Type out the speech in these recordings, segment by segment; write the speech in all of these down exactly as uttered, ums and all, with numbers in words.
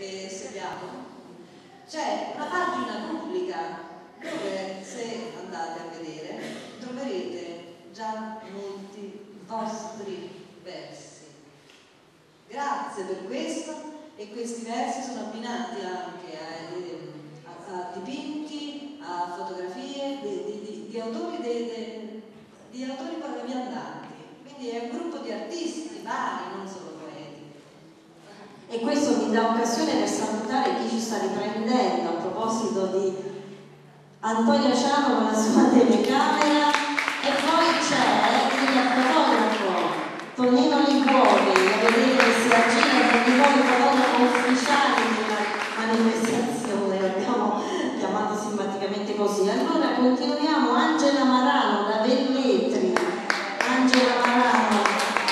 che seguiamo, c'è una pagina pubblica dove, se andate a vedere, troverete già molti vostri versi. Grazie per questo, e questi versi sono abbinati anche a, a, a dipinti, a fotografie di, di, di, di autori de, de, di autori viandanti. Quindi è un gruppo di artisti vari, non solo poeti. E questo mi dà occasione per salutare chi ci sta riprendendo a proposito di Antonio Ciano con la sua telecamera, e poi c'è il fotografo Tonino Liguori, a vedere che si aggira per di noi fotografo ufficiale della manifestazione, l'abbiamo chiamato simpaticamente così. Allora continuiamo. Angela Marano da Velletri. Angela Marano,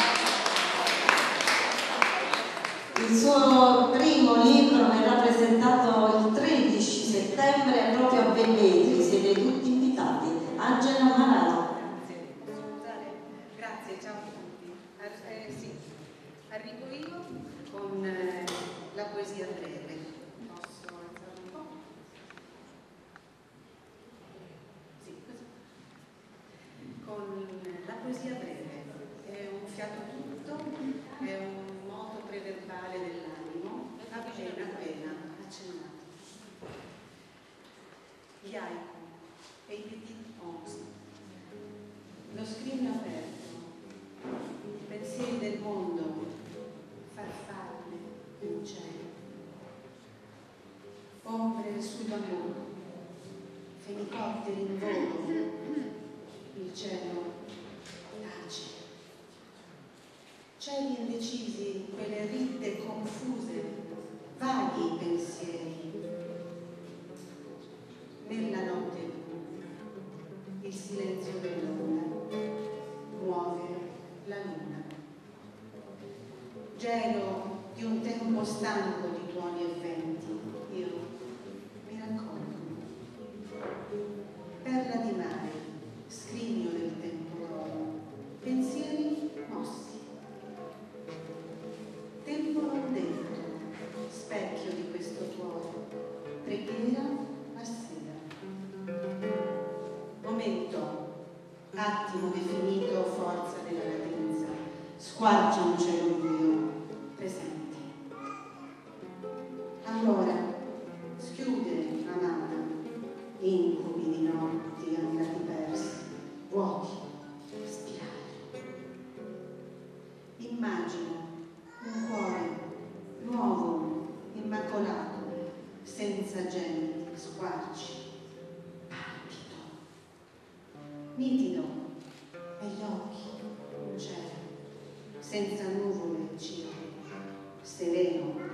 il suo primo libro verrà presentato il tredici settembre proprio a Velletri, siete tutti invitati. Angela Marano. Grazie, grazie, ciao a tutti. Eh, sì. Arrivo io con eh, la poesia breve. Posso alzare un po'? Sì, così. Con la poesia breve. È un fiato tutto, è un moto preverbale dell'animo, appena appena accennato. Gli haiku e i petit onze. Lo scrigno aperto, i pensieri del mondo, farfalle in cielo, ombre sul bambù, fenicotteri in volo, il cielo tace. Cieli indecisi, quelle ritte confuse, vaghi pensieri. Nella notte il silenzio dell'onda muove la luna. Gelo di un tempo stanco di tuoni e venti, io mi raccolgo. Perla di mare, scrigno del tempo d'oro, pensieri mossi. Tempo non detto, specchio di questo cuore, preghiera a sera. Momento, attimo definito, forza della latenza, squarcia un cielo buio, presenti. Allora, schiude la mano, incubi di notti andati persi, vuoti, spirali. Immagino un cuore nuovo, immacolato, senza gemiti, squarci, palpito. Nitido, e gli occhi, un cielo, senza nuvole e cielo, sereno,